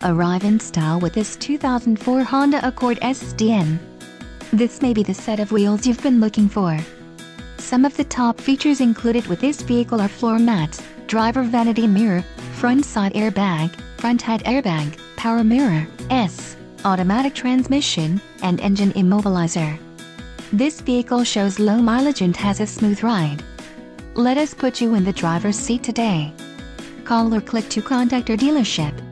arrive in style with this 2004 Honda Accord SDN. This may be the set of wheels you've been looking for. Some of the top features included with this vehicle are floor mats, driver vanity mirror, front side airbag, front head airbag, power mirror, automatic transmission, and engine immobilizer. This vehicle shows low mileage and has a smooth ride. Let us put you in the driver's seat today. Call or click to contact our dealership.